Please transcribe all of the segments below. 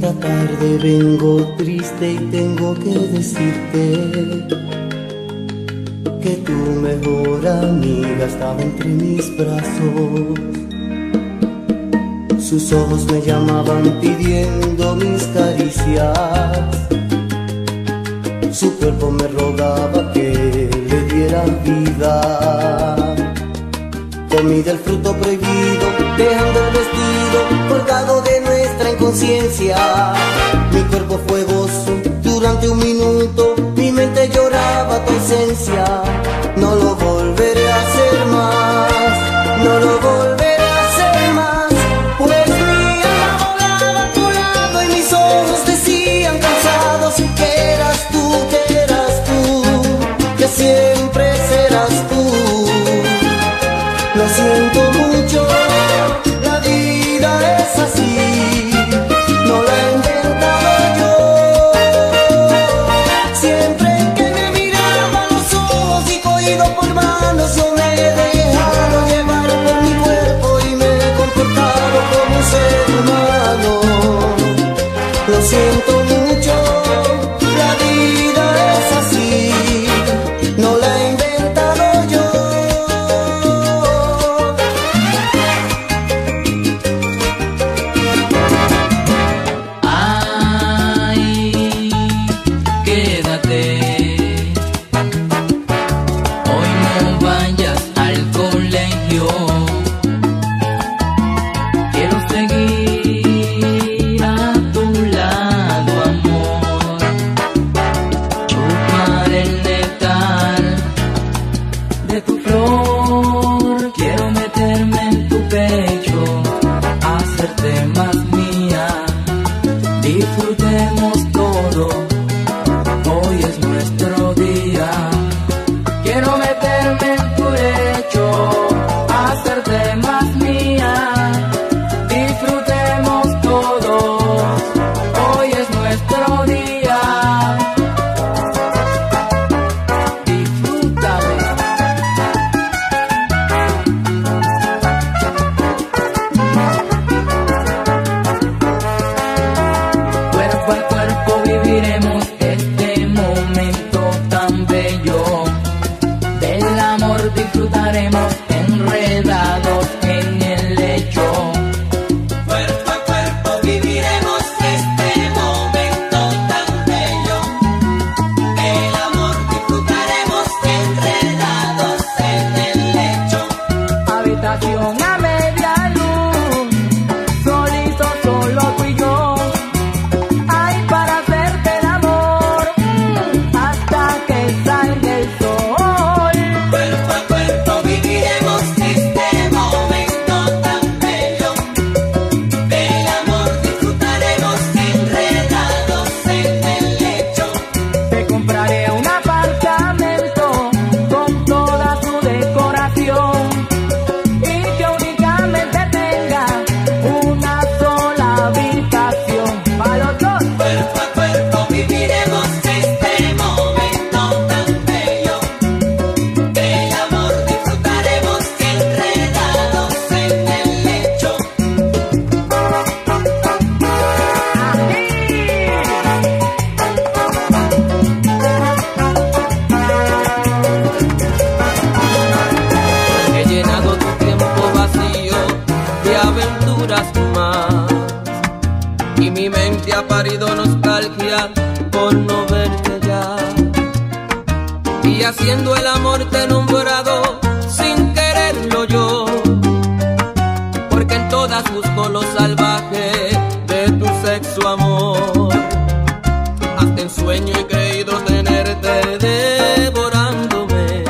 Esta tarde vengo triste y tengo que decirte que tu mejor amiga estaba entre mis brazos. Sus ojos me llamaban pidiendo mis caricias, su cuerpo me rogaba que le diera vida. Comí del fruto prohibido, dejando el vestido colgado de nuestra inconsciencia. Mi cuerpo fue gozo durante un minuto, mi mente lloraba tu ausencia. No lo volveré a hacer más, no lo volveré a hacer más, pues mi alma volaba a tu lado y mis ojos decían cansados que eras tú, que siempre serás tú. Lo siento mucho, la vida es así, no la he inventado yo. Siempre que me miraba a los ojos y cogido por manos, yo me he dejado llevar por mi cuerpo y me he comportado como un ser humano. Lo siento mucho, la vida es así, no la he inventado yo. Haciendo el amor te he nombrado sin quererlo yo, porque en todas busco lo salvaje de tu sexo amor. Hasta en sueño he creído tenerte devorándome,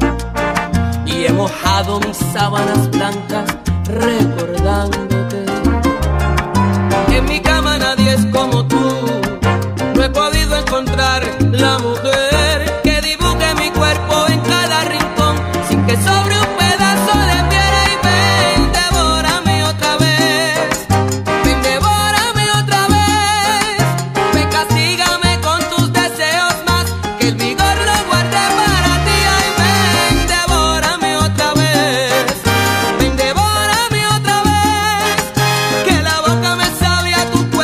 y he mojado mis sábanas blancas recordándote. En mi cama nadie es como tú, no he podido encontrar la mujer que dibuje mi cuerpo en cada rincón, sin que sobre un pedazo de piel. Y ven, devórame otra vez, ven, devórame otra vez, ven, castígame con tus deseos más, que el vigor lo guarde para ti. Ay, ven, devórame otra vez, ven, devórame otra vez, que la boca me sabe a tu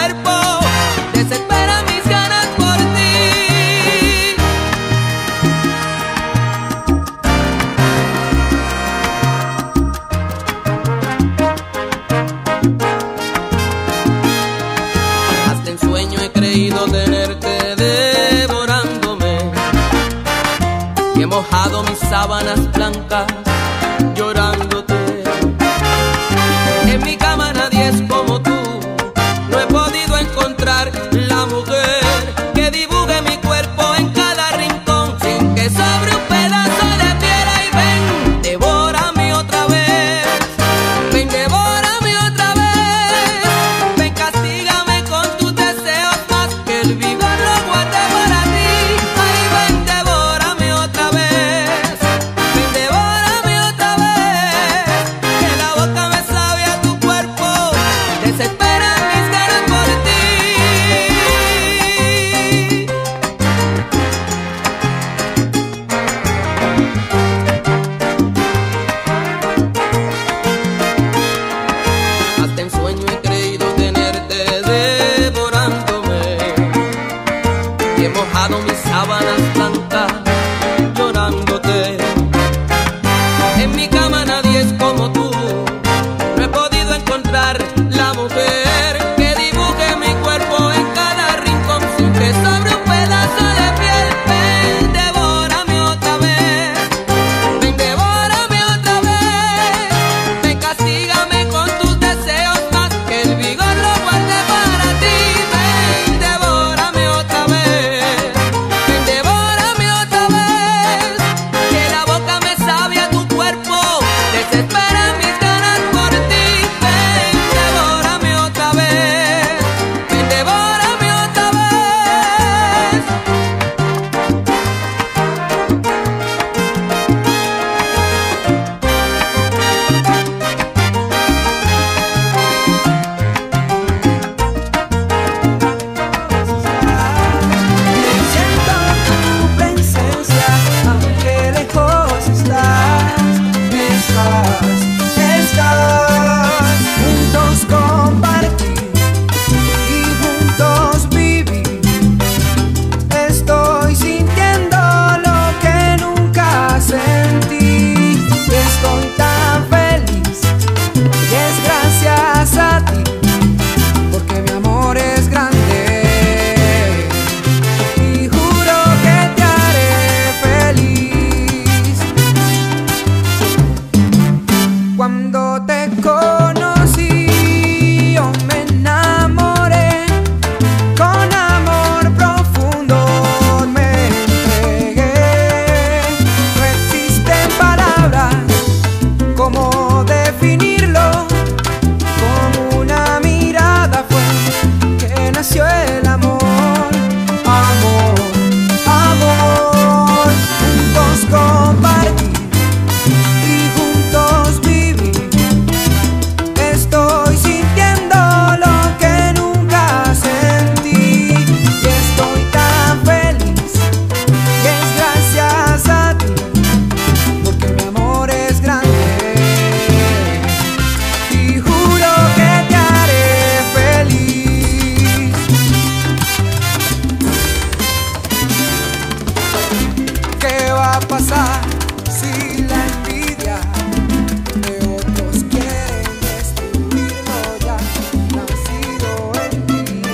sábanas blancas llorándote. En mi cama nadie es como tú, no he podido encontrar la mujer que dibuje mi cuerpo en cada rincón sin que sobre un pedazo de piel. Ay, ven, devórame otra vez, ven, devórame otra vez, ven, castígame con tus deseos más que el vigor lo guarde para ti. Ay, ven, devórame otra vez, ven, devórame otra vez, que la boca me sabe a tu cuerpo, desesperan mis ganas por ti. Hasta en sueño he creído tenerte devorándome y he mojado mis sábanas blancas llorándote. En mi cama nadie es como tú, no he podido encontrar la mujer que dibuje mi cuerpo en cada rincón sin que sobre un pedazo de piel. Ven, devórame otra vez, ven, devórame otra vez, ven, castígame con tus deseos más que el vigor lo guarde para ti. Ven, devórame otra vez, ven, devórame otra vez, que la boca me sabe a tu cuerpo, desespera mis ganas por ti. Ven, devórame otra vez, ven, devórame otra vez. Siento tu presencia, aunque lejos estás, juntos compartir y juntos vivir. Estoy sintiendo lo que nunca sentí, y estoy tan feliz, y es gracias a ti, porque mi amor es grande. Y juro que te haré feliz. Cuando te conocí, yo me enamoré, con amor profundo me entregué. No existen palabras cómo definirlo, con una mirada fue que nació el amor. Amor, amor, juntos compartir y juntos vivir. Estoy sintiendo lo que nunca sentí, y estoy tan feliz, y es gracias a ti, porque mi amor es grande. Y juro que te haré feliz. ¿Qué va a pasar si la envidia de otros quieren destruirlo? Ya nacido en ti,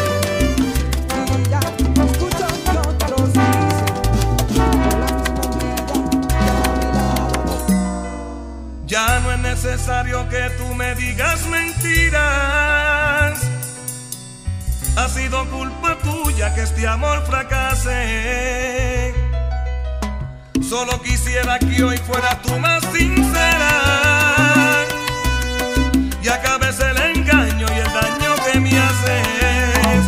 y ya no escucho que otros dicen con la misma vida que a mi lado. Ya no es necesario que tú me digas mentiras. Ha sido culpa tuya que este amor fracase. Solo quisiera que hoy fuera tú más sincera y acabes el engaño y el daño que me haces.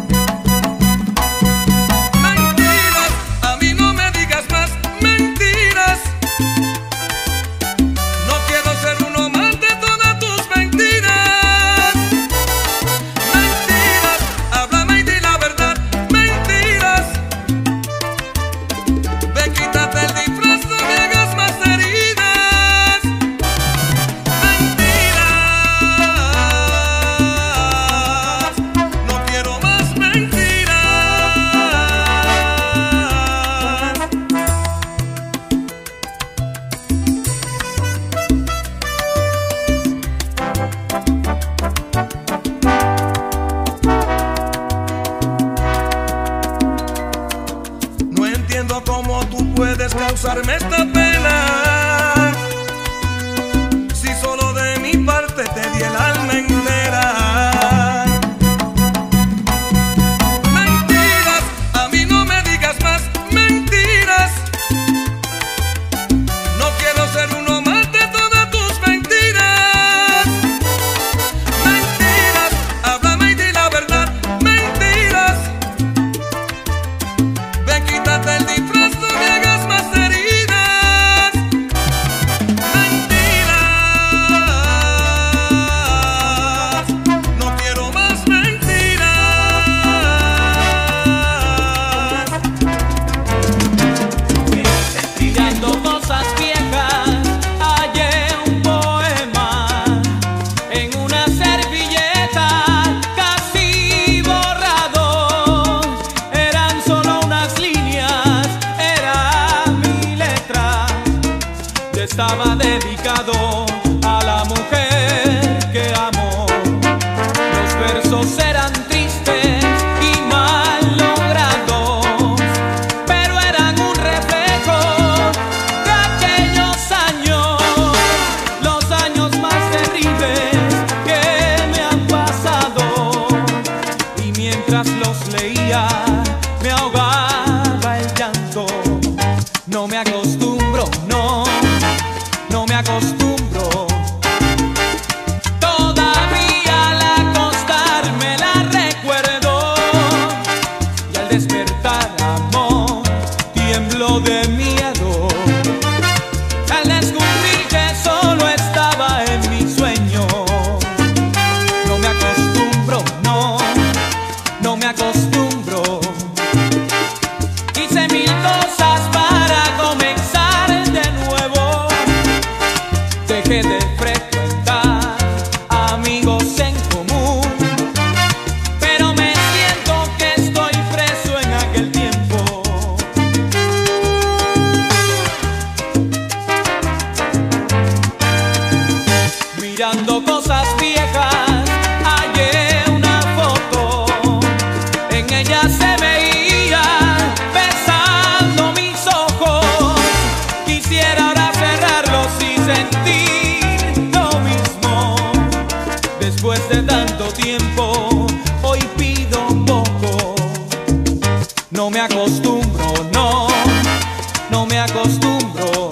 Mentiras, a mí no me digas más mentiras. No quiero ser uno más de todas tus mentiras. Mentiras, háblame y di la verdad. Mentiras, ve, quítate el disfraz, no me hagas más heridas. estaba dedicado a la mujer que amó. Los versos eran tristes y mal logrados, pero eran un reflejo de aquellos años, los años más terribles que me han pasado. Y mientras los leía me ahogaba el llanto. No me acostumbro, no me acostumbro. Todavía al acostarme la recuerdo, y al despertar, amor, tiemblo de miedo al descubrir que solo estaba en mi sueño. No me acostumbro, no me acostumbro. Hice mil cosas para comenzar de nuevo. Dejé de frecuentar amigos en común, pero me siento que estoy preso en aquel tiempo. Mirando cosas viejas, hallé una foto. En ella se veía besando mis ojos. Quisiera ahora cerrarlos y sentir lo mismo. Después de tanto tiempo, hoy pido un poco. No me acostumbro, no me acostumbro.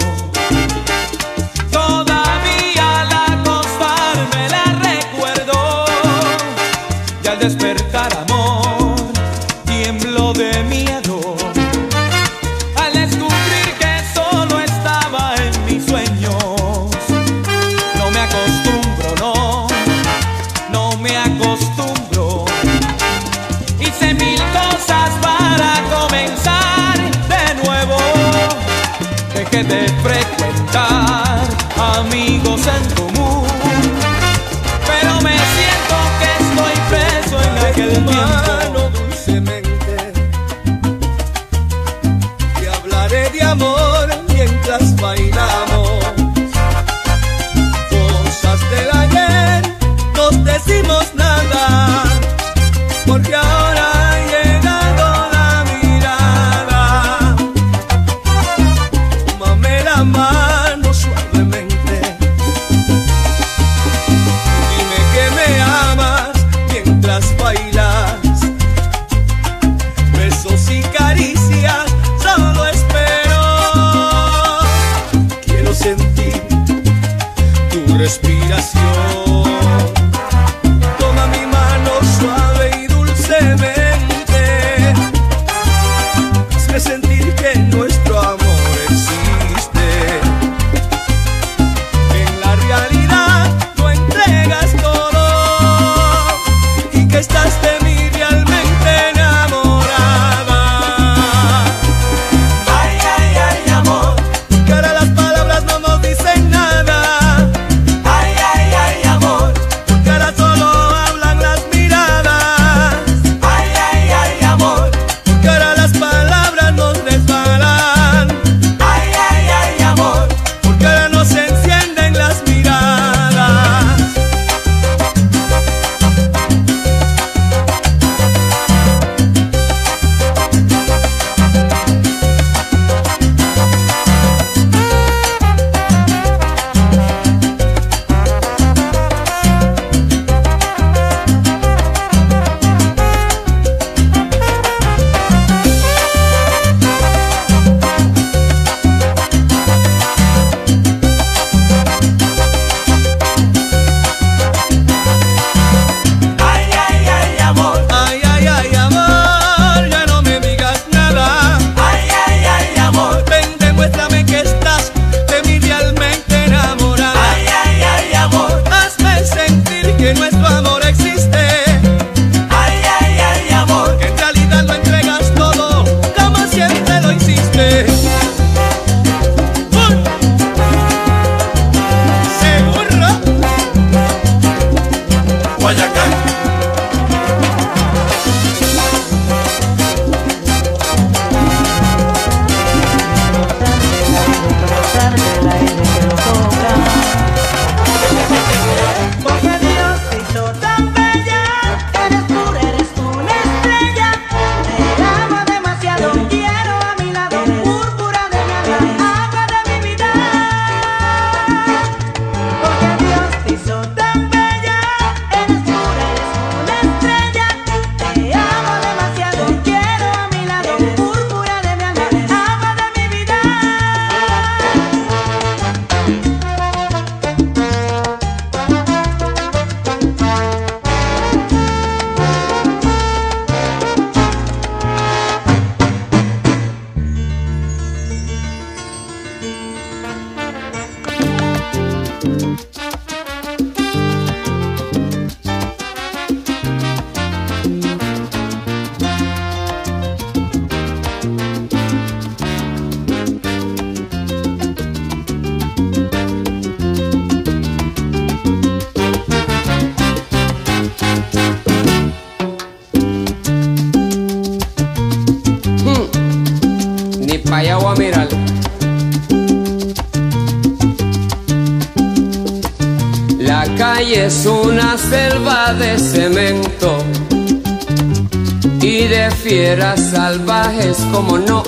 Todavía al acostarme la recuerdo, y al despertar, amor, tiemblo de miedo al descubrir que solo estaba en mis sueños. No me acostumbro, no me acostumbro. Hice mil cosas para comenzar de nuevo. Dejé de frecuentar amigos en común, pero me siento que estoy preso en aquel tiempo. Dulcemente te hablaré de amor mientras bailamos. Cosas del ayer nos decimos nada, porque ahora ha llegado la mirada. Tómame la mano suavemente, dime que me amas mientras bailas. Besos y caricias solo espero. Quiero sentir tu respiración. Toma mi mano suave y dulcemente. Hazme sentir que nuestro amor existe. En la realidad no entregas todo, y que estás de mí realmente enamorada. Ay, ay, ay, amor, que ahora las palabras no nos dicen nada. Ay, ay, ay, amor, que ahora solo hablan las miradas. Ay, Pa' allá voy a mirar. La calle es una selva de cemento y de fieras salvajes, como no.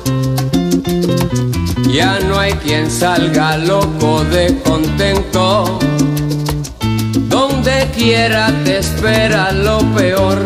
Ya no hay quien salga loco de contento. Donde quiera te espera lo peor.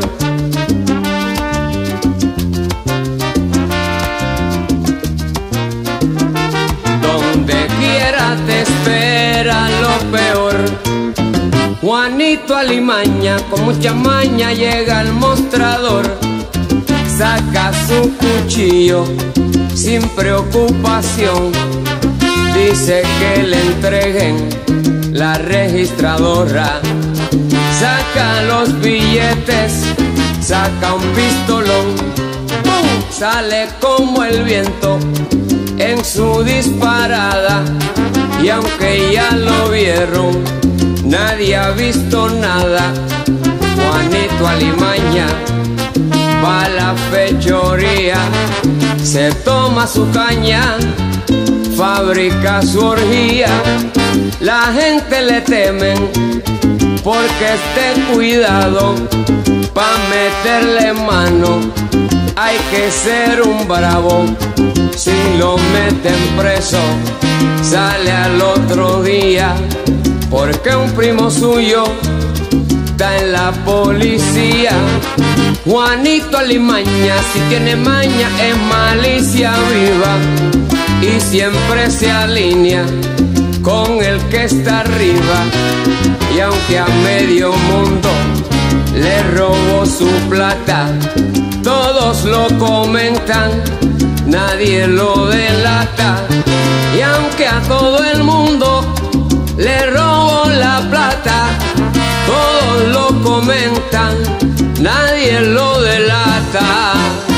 Te espera lo peor. Juanito Alimaña con mucha maña llega al mostrador, saca su cuchillo sin preocupación, dice que le entreguen la registradora, saca los billetes, saca un pistolón, ¡pum! Sale como el viento en su disparada. Y aunque ya lo vieron, nadie ha visto nada. Juanito Alimaña va a la fechoría, se toma su caña, fabrica su orgía. La gente le temen porque esté cuidado, pa' meterle mano hay que ser un bravo. Si lo meten preso, sale al otro día, porque un primo suyo está en la policía. Juanito Alimaña, si tiene maña, es malicia viva y siempre se alinea con el que está arriba. Y aunque a medio mundo le robó su plata, todos lo comentan, nadie lo delata. Y aunque a todo el mundo le robó la plata, todos lo comentan, nadie lo delata.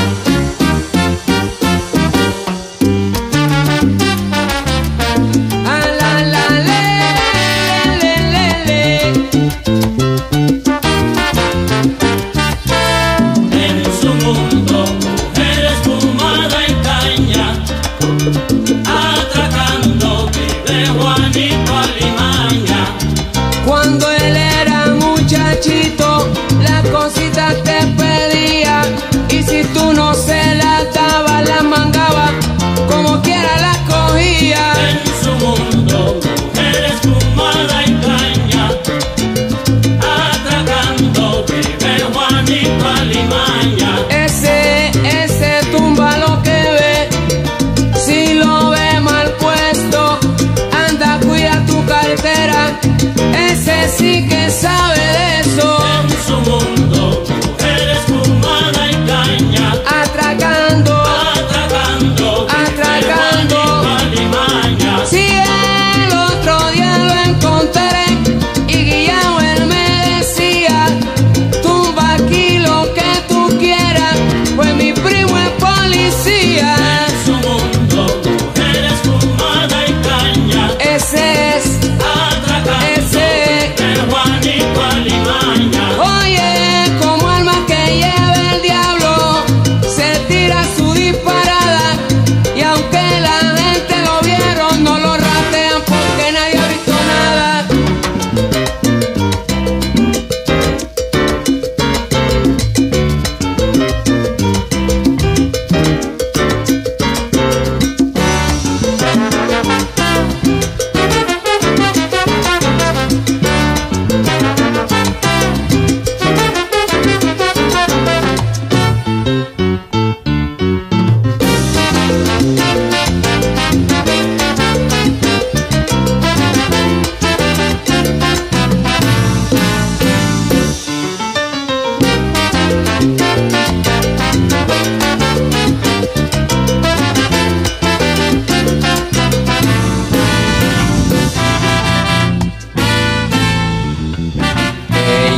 Cuando él era muchachito, las cositas te pedía, y si tú no se las dabas, las mangaba, como quiera las cogía. En su mundo, mujeres, fumada y caña, atracando vive Juanito Alimaña. Ese tumba lo que ve, si lo ve mal puesto, anda, cuida tu cartera.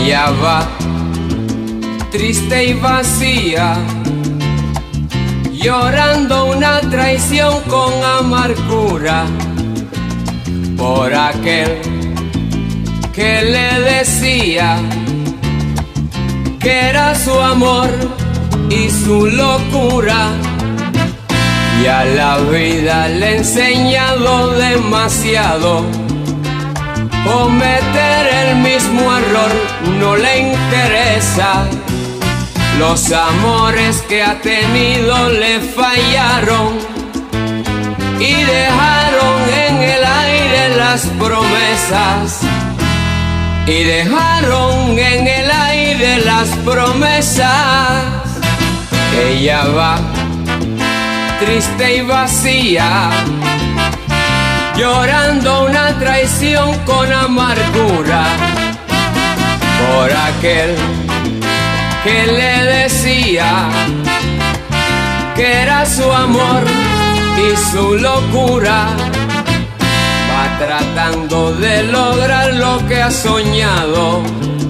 Ella va triste y vacía, llorando una traición con amargura por aquel que le decía que era su amor y su locura. Y a la vida le he enseñado demasiado. Cometer el mismo error no le interesa. Los amores que ha tenido le fallaron y dejaron en el aire las promesas. Y dejaron en el aire las promesas. Ella va triste y vacía, llorando una traición con amargura por aquel que le decía que era su amor y su locura. Va tratando de lograr lo que ha soñado.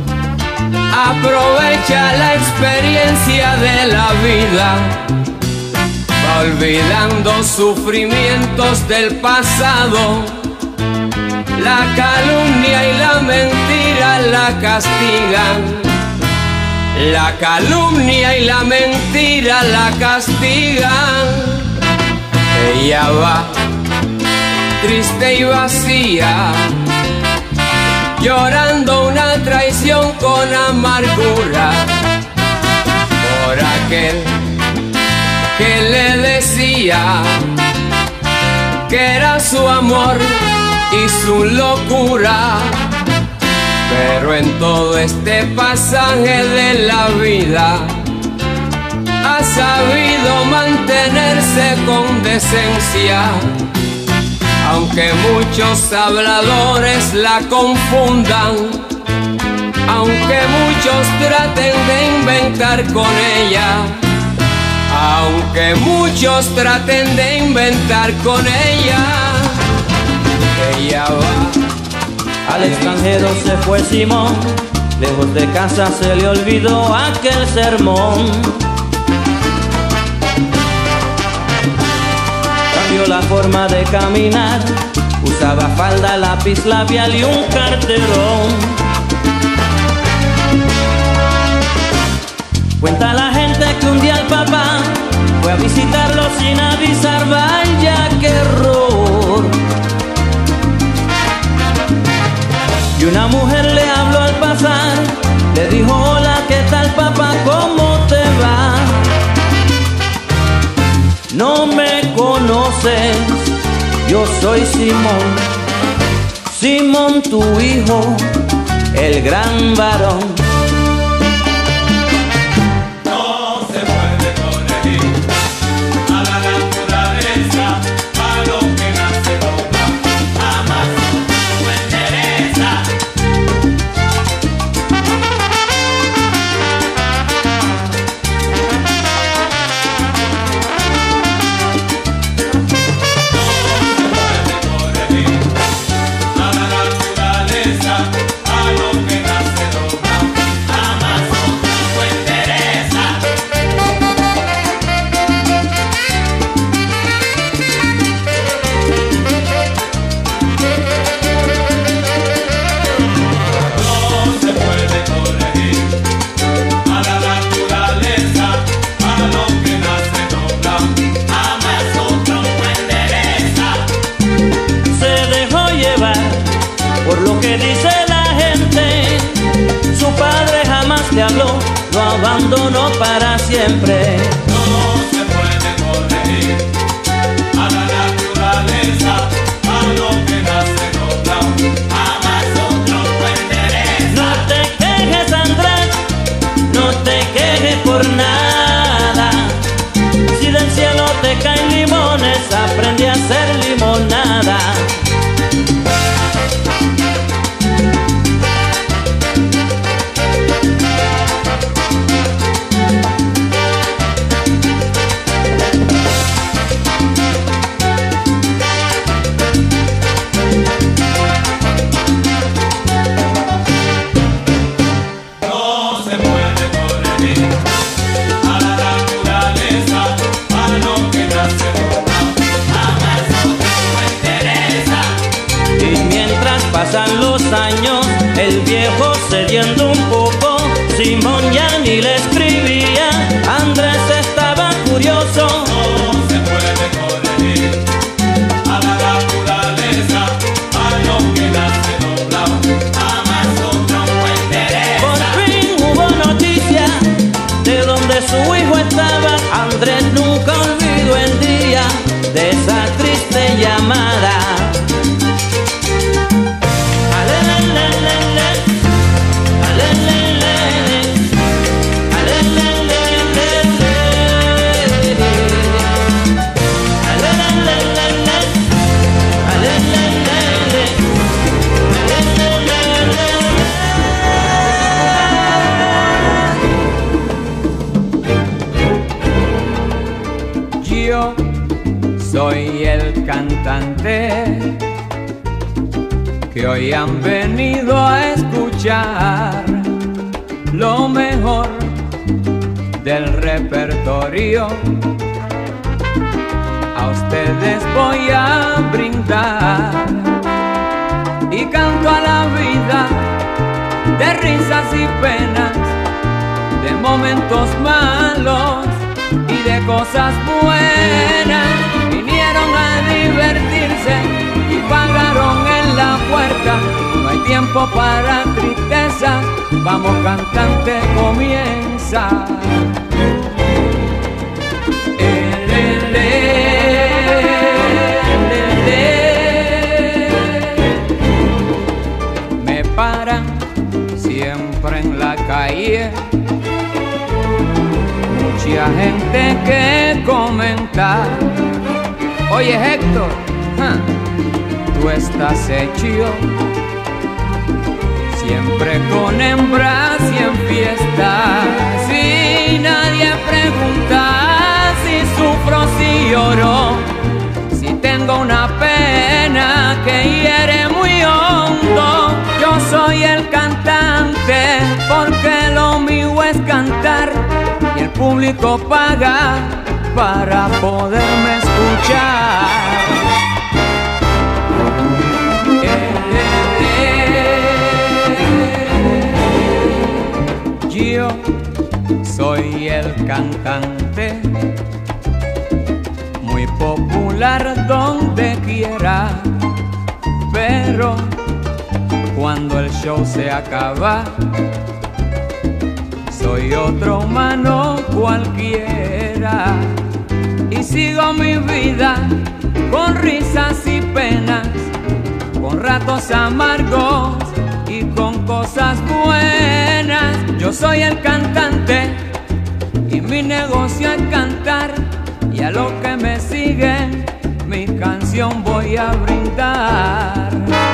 Aprovecha la experiencia de la vida, va olvidando sufrimientos del pasado. La calumnia y la mentira la castigan. La calumnia y la mentira la castigan. Ella va triste y vacía, llorando una traición con amargura por aquel que le decía que era su amor y su locura. Pero en todo este pasaje de la vida ha sabido mantenerse con decencia, aunque muchos habladores la confundan, aunque muchos traten de inventar con ella, aunque muchos traten de inventar con ella. Ella va al extranjero se fue Simón, lejos de casa se le olvidó aquel sermón. Cambió la forma de caminar, usaba falda, lápiz labial y un carterón. Cuenta la gente que un día el papá fue a visitarlo sin avisar, vaya qué error. Y una mujer le habló al pasar, le dijo: hola, ¿qué tal papá? ¿Cómo te va? No me conoces, yo soy Simón, Simón tu hijo, el gran varón. Por lo que dice la gente, su padre jamás le habló, lo abandonó para siempre. No se puede corregir a la naturaleza, a lo que nace doblado, jamás otro lo endereza. No te quejes, Andrés, no te quejes por nada. Si del cielo te caen limones, aprende a hacer limonada. pasan los años, el viejo cediendo un poco, Simón ya ni le escribía, Andrés estaba curioso. No se puede corregir a la naturaleza, a lo que nace doblado, jamás un tronco endereza. Por fin hubo noticia de donde su hijo estaba, Andrés nunca olvidó el día de esa triste llamada. Yo soy el cantante que hoy han venido a escuchar lo mejor del repertorio. A ustedes voy a brindar y canto a la vida de risas y penas, de momentos malos y de cosas buenas. Vinieron a divertirse y pagaron en la puerta. No hay tiempo para tristeza, vamos cantante, comienza. Me paran siempre en la calle mucha gente que comenta: oye Héctor, tú estás hecho siempre con hembras y en fiestas. Si nadie pregunta si sufro, si lloro, si tengo una pena que hiere muy hondo. Yo soy el cantante porque lo mío es cantar y el público paga para poderme escuchar. Yo soy el cantante muy popular donde quiera, pero cuando el show se acaba soy otro humano cualquiera y sigo mi vida con risas y penas, con ratos amargos y con cosas buenas. Yo soy el cantante y mi negocio es cantar, y a los que me siguen mi canción voy a brindar.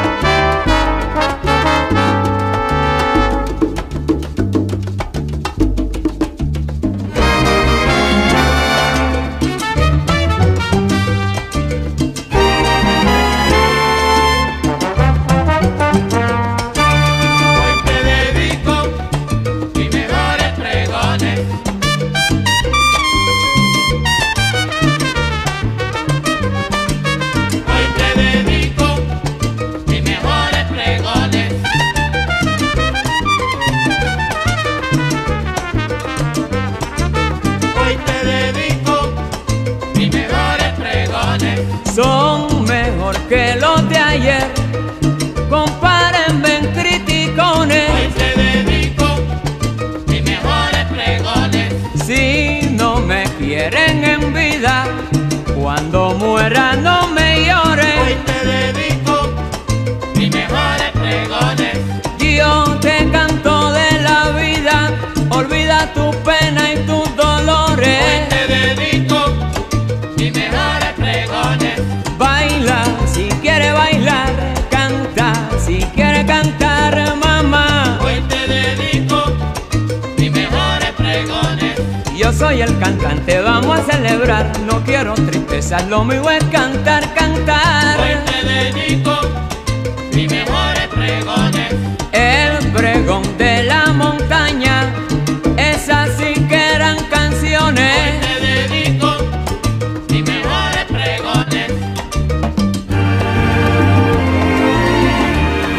Son mejor que los de ayer, compárenme en criticones. Hoy te dedico mis mejores pregones. Si no me quieren en vida, cuando muera no me lloren. Hoy te dedico mis mejores pregones. Yo te canto de la vida, olvida tu pena y tus dolores. Hoy te dedico mis mejores pregones. Baila si quiere bailar, canta si quiere cantar, mamá. Hoy te dedico mis mejores pregones. Yo soy el cantante, vamos a celebrar, no quiero tristeza, lo mío es cantar, cantar. Hoy te dedico mis mejores pregones. El pregón de la montaña, esas sí que eran canciones. Hoy te dedico mis mejores pregones.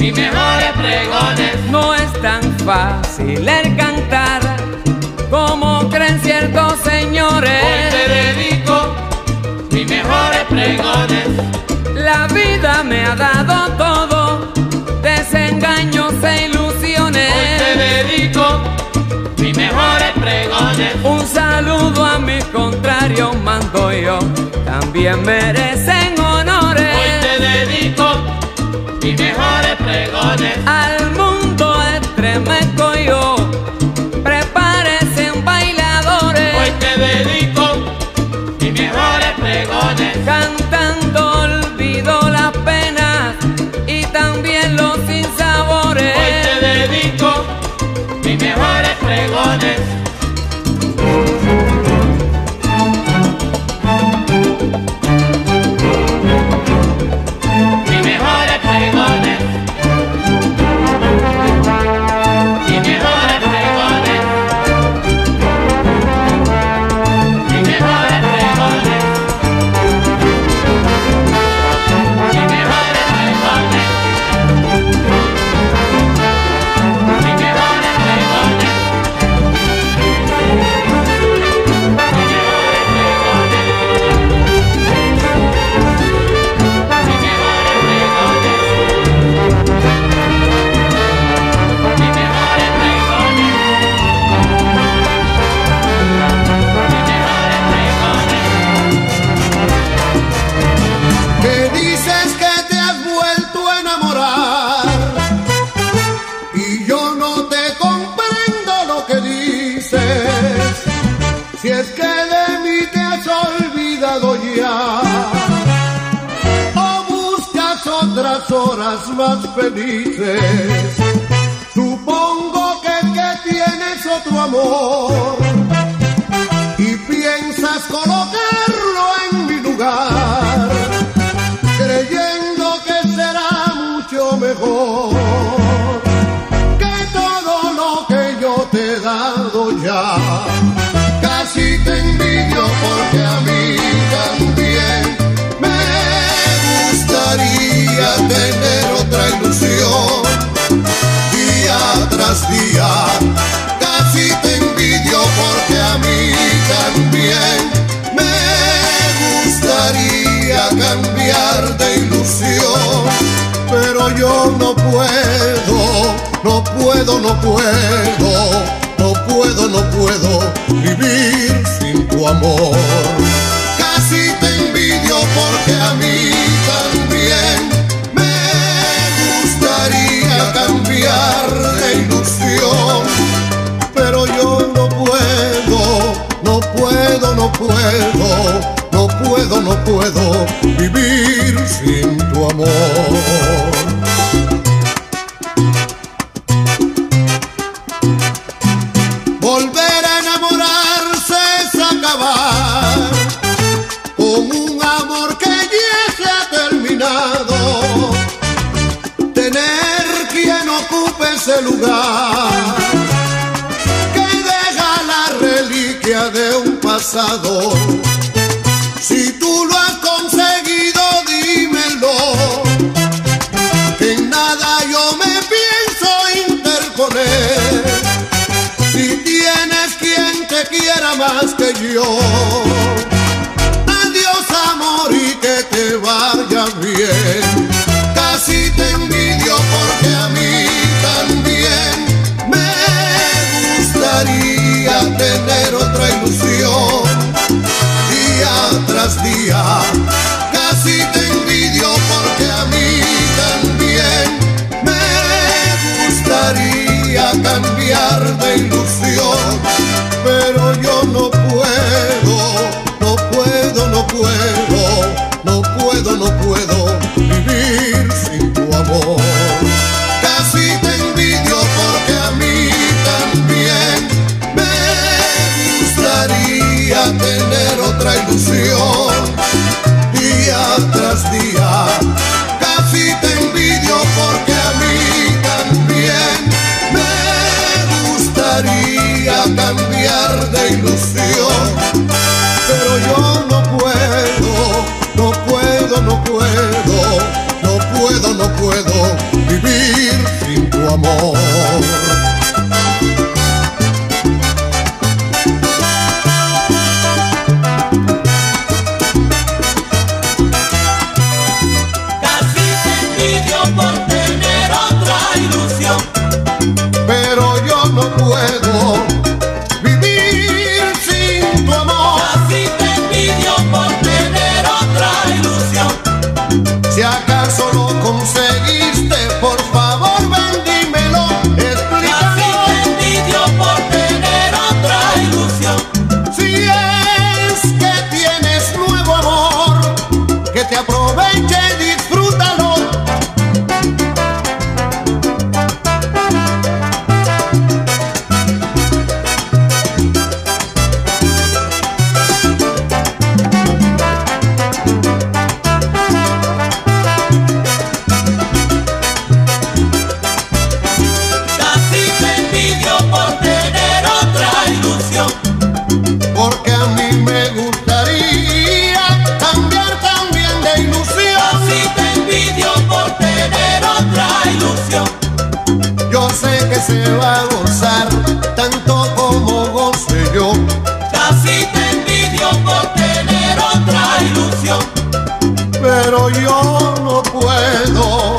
mis mejores pregones. No es tan fácil el cantar como creen ciertos señores. Hoy te dedico mis mejores pregones. La vida me ha dado todo, desengaños e ilusiones. Hoy te dedico mis mejores pregones. Un saludo a mis contrarios mando yo, también merecen honores. Hoy te dedico mis mejores pregones. Al mundo estremezco yo, prepárense bailadores. Hoy te dedico mis mejores pregones. Cantando olvido las penas y también los sinsabores. Hoy te dedico mis mejores pregones. Mis mejores pregones. Mis mejores pregones. Mis mejores pregones. Mis mejores pregones. Mis mejores pregones. Me dices que te has vuelto a enamorar y yo no te comprendo lo que dices. Si es que de mí te has olvidado ya o buscas otras horas más felices. Supongo que tienes otro amor y piensas colocarlo en mi lugar, creyendo que será mucho mejor que todo lo que yo te he dado ya. Casi te envidio porque a mí también me gustaría tener otra ilusión día tras día. Casi te envidio porque a mí también me gustaría cambiar de ilusión, pero yo no puedo, no puedo, no puedo, no puedo, no puedo vivir sin tu amor. Casi te envidio porque a mí también me gustaría cambiar de ilusión, pero yo no puedo, no puedo, no puedo, no puedo, no puedo vivir sin tu amor. Volver a enamorarse es acabar con un amor que ya se ha terminado. Tener quien ocupe ese lugar que deja la reliquia de un pasado. Si tú lo has conseguido, dímelo, que en nada yo me pienso interponer. Si tienes quien te quiera más que yo, adiós amor y que te vaya bien. Casi te envidio porque a mí también me gustaría tener otra ilusión día tras día. Casi te envidio porque a mí también me gustaría cambiar de ilusión, pero yo no puedo, no puedo, no puedo, no puedo, no puedo vivir sin tu amor. Casi te envidio porque a mí también me gustaría tener otra ilusión día tras día. Casi te envidio porque a mí también me gustaría cambiar de ilusión, pero yo no puedo, pero yo no puedo.